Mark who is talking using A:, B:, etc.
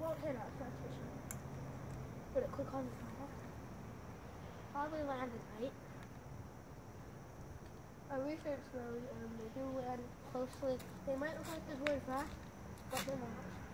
A: won't hit us, that's for sure. Would it click on the fire? Probably land at night. I researched those and they do land closely. They might look like they're going fast, but they're not.